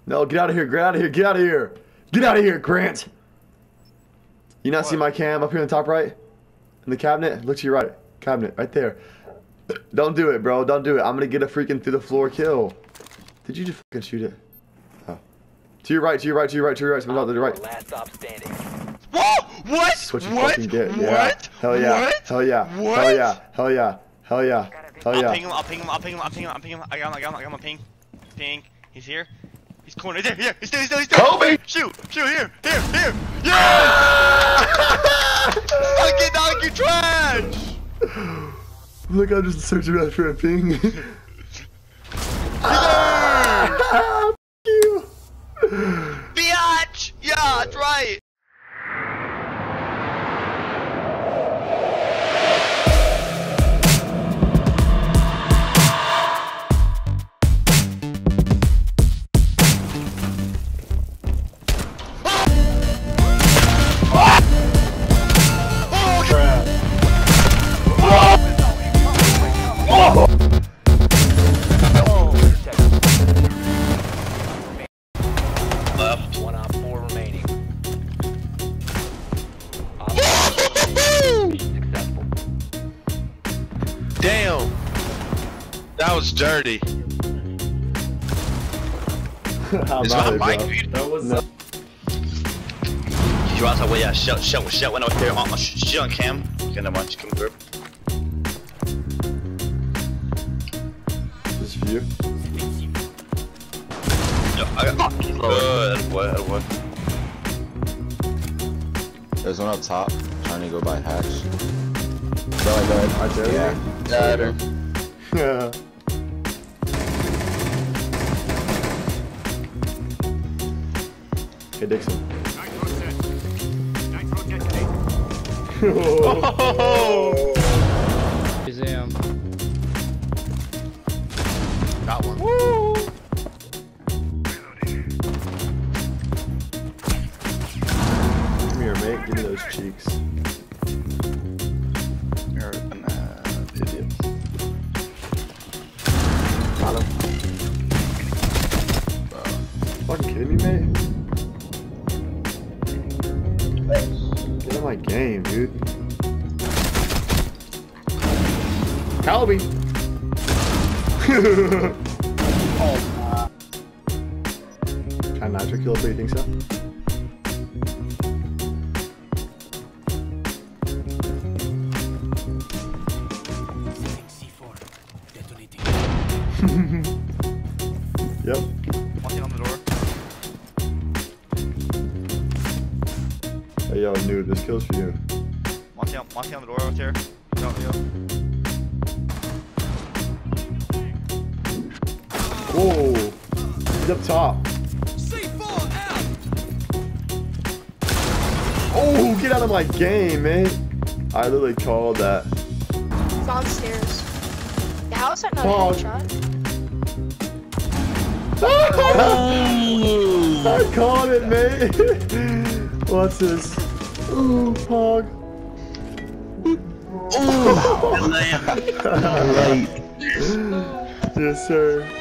No, get out of here, get out of here, get out of here. Get out of here, Grant. You not see my cam up here in the top right? In the cabinet? Look to your right. Cabinet, right there. Don't do it, bro. Don't do it. I'm gonna get a freaking through the floor kill. Did you just fucking shoot it? Oh. To your right, to your right, to your right, to your right. No, to the right. Last stop standing. Whoa! What? That's what you fucking get. Yeah. What? Hell yeah. What? Hell yeah. What? Hell yeah. Hell yeah. Hell yeah. Hell yeah. I'll ping him, I'll ping him, I'll ping him, I'll ping him, I'll ping him. I got him, ping. Ping. He's here. He's cornered. There, here. He's still. Kobe! Shoot, here. Yeah! Donkey trash! Look, I'm just searching around for a ping. Ah! F you. Biatch! Yeah, that's right. Left. 1 op 4 remaining. Successful. Damn! That was dirty. Is my mic muted? That was no. You also yeah, shut went out there on shit on cam. Okay, never mind, come through. This view. No, I got what? There's one up top, trying to go by hatch. Go ahead. I dare Yeah. Yeah. Hey, Dixon. Oh! Museum. Got one. Woo! Come here, mate. Give me those cheeks. You're an idiot. Got him. Fucking kidding me, mate? Get in my game, dude. Calby! Can I nitro kill if you think so? Yep. One thing on the door. Hey yo, noob, this kill's for you. One thing on the door out there. No, yo. Whoa! He's up top. Oh, get out of my game, man! I literally called that. It's downstairs. Yeah, how is that not Pog. a headshot? I called it, mate! What's this? Ooh, Pog. Ooh! Yes, sir.